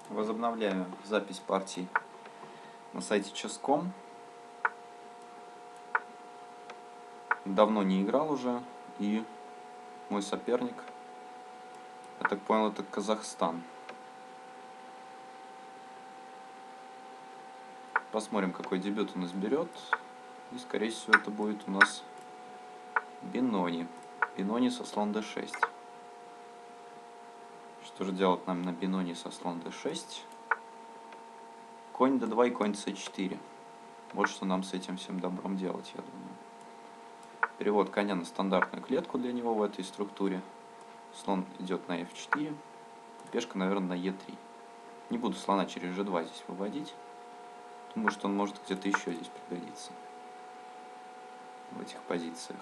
Возобновляю запись партий на сайте chess.com. Давно не играл уже, и мой соперник, я так понял, это Казахстан. Посмотрим, какой дебют он изберет. И, скорее всего, это будет у нас Бенони. Бенони со слон d6. Что же делать нам на Бенони со слон d6? Конь d2 и конь c4. Вот что нам с этим всем добром делать, я думаю. Перевод коня на стандартную клетку для него в этой структуре. Слон идет на f4. Пешка, наверное, на e3. Не буду слона через g2 здесь выводить. Думаю, что он может где-то еще здесь пригодиться. В этих позициях.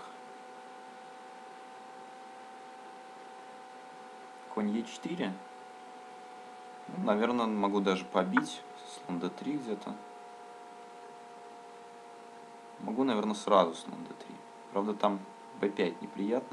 Конь e4. Ну, наверное, могу даже побить. Слон d3 где-то. Могу, наверное, сразу слон d3. Правда, там b5 неприятно.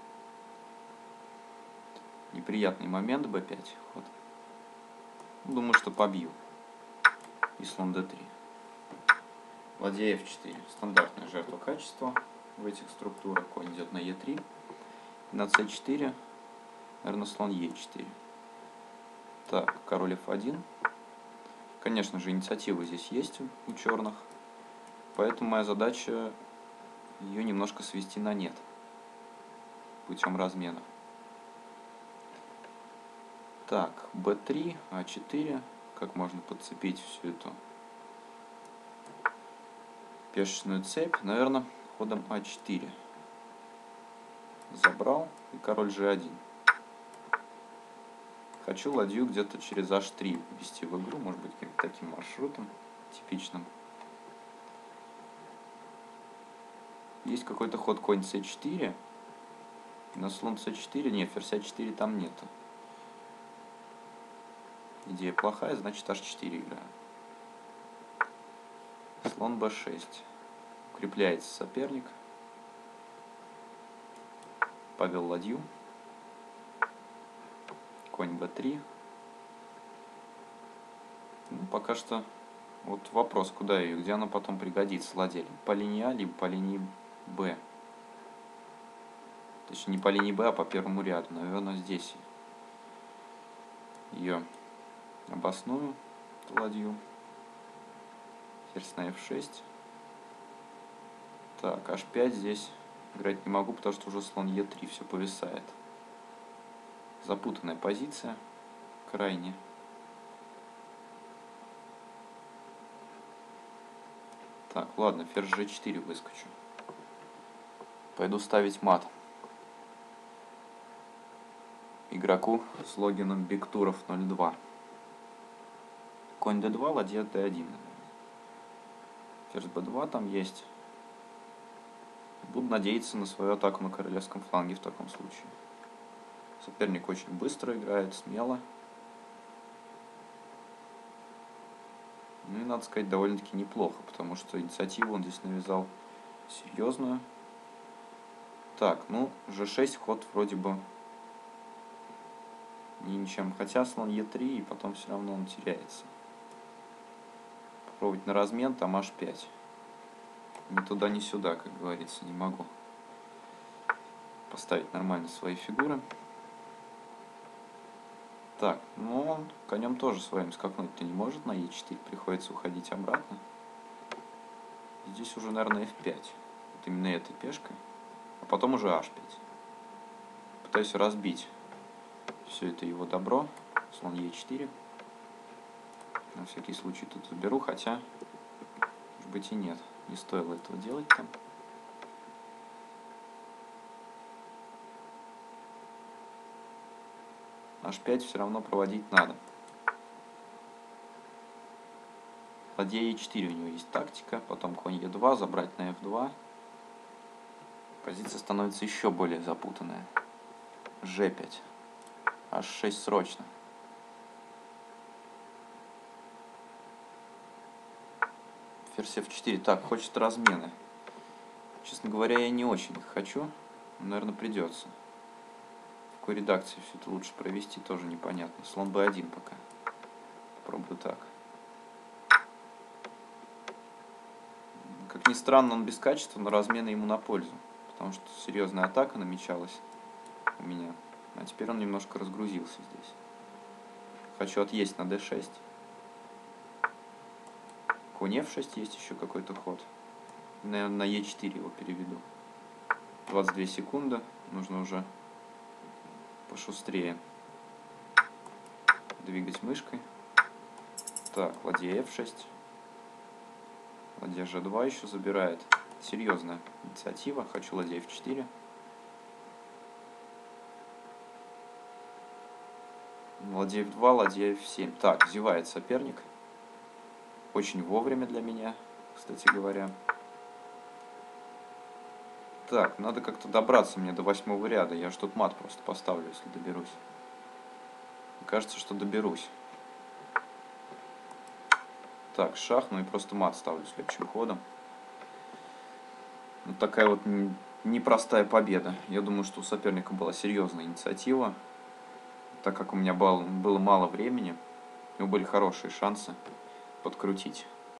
Неприятный момент b5. Вот. Думаю, что побью. И слон d3. Ладья f4. Стандартная жертва качества в этих структурах. Конь идет на e3. На c4. Наверное, слон e4. Так, король f1. Конечно же, инициатива здесь есть у черных. Поэтому моя задача ее немножко свести на нет. Путем размена. Так, b3, a4. Как можно подцепить всю эту пешечную цепь? Наверное, ходом a4. Забрал. И король g1. Хочу ладью где-то через h3 ввести в игру. Может быть, каким-то таким маршрутом типичным. Есть какой-то ход конь c4. На слон c4. Нет, ферзь a4 там нету. Идея плохая, значит h4 играю. Слон b6. Укрепляется соперник. Повел ладью. Конь b3. Ну, пока что вот вопрос, куда ее, где она потом пригодится, ладья. По линии А, либо по линии Б. Точнее, не по линии Б, а по первому ряду. Наверное, здесь ее обосную, эту ладью. Ферзь на f6. Так, h5 здесь играть не могу, потому что уже слон e3 все повисает. Запутанная позиция, крайне. Так, ладно, ферзь g4 выскочу. Пойду ставить мат. Игроку с логином Бектуров 02. Конь d2, ладья d1. Ферзь b2 там есть. Буду надеяться на свою атаку на королевском фланге в таком случае. Соперник очень быстро играет, смело. Ну и, надо сказать, довольно-таки неплохо, потому что инициативу он здесь навязал серьезную. Так, ну, g6 ход вроде бы ничем. Хотя слон e3, и потом все равно он теряется. Попробовать на размен, там h5. Ни туда, ни сюда, как говорится, не могу поставить нормально свои фигуры. Так, ну он конем тоже своим скакнуть-то не может, на e4 приходится уходить обратно. Здесь уже, наверное, f5. Вот именно этой пешкой. А потом уже h5. Пытаюсь разбить все это его добро. Слон e4. На всякий случай тут заберу, хотя, может быть, и нет. Не стоило этого делать там. H5 все равно проводить надо. Ладья e4 у него есть тактика. Потом конь e2, забрать на f2. Позиция становится еще более запутанная. G5. H6 срочно. Ферзь f4. Так, хочет размены. Честно говоря, я не очень их хочу. Но, наверное, придется. В какой редакции все это лучше провести, тоже непонятно. Слон b1 пока. попробую так. Как ни странно, он без качества, но размены ему на пользу. Потому что серьезная атака намечалась у меня. А теперь он немножко разгрузился здесь. Хочу отъесть на d6. Конь f6 есть еще какой-то ход. Наверное, на e4 его переведу. 22 секунды. Нужно уже пошустрее двигать мышкой. Так, ладья f6. Ладья g2 еще забирает. Серьезная инициатива. Хочу ладья f4. Ладья f2, ладья f7. Так, зевает соперник. Очень вовремя для меня, кстати говоря. Так, надо как-то добраться мне до 8-го ряда. Я ж тут мат просто поставлю, если доберусь. Кажется, что доберусь. Так, шах, ну и просто мат ставлю следующим ходом. Вот такая вот непростая победа. Я думаю, что у соперника была серьезная инициатива. Так как у меня было мало времени, у него были хорошие шансы подкрутить